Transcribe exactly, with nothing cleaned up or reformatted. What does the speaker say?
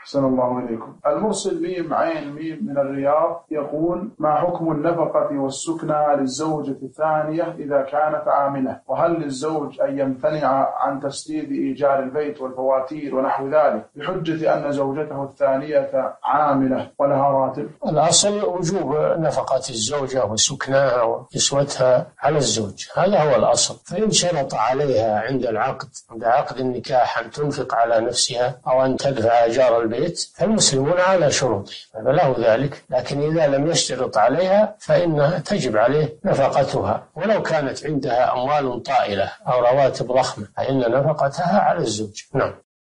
أحسن الله إليكم. المرسل ميم عين ميم من الرياض يقول: ما حكم النفقة والسكنى للزوجة الثانية إذا كانت عاملة؟ وهل للزوج أن يمتنع عن تسديد إيجار البيت والفواتير ونحو ذلك بحجة أن زوجته الثانية عاملة ولها راتب؟ الأصل وجوب نفقة الزوجة وسكناها وكسوتها على الزوج، هذا هو الأصل. فإن شرط عليها عند العقد عند عقد النكاح أن تنفق على نفسها أو أن تدفع إيجار البيت فالمسلمون على شروطه فله ذلك، لكن إذا لم يشترط عليها فإنها تجب عليه نفقتها، ولو كانت عندها أموال طائلة أو رواتب ضخمة فإن نفقتها على الزوج. نعم.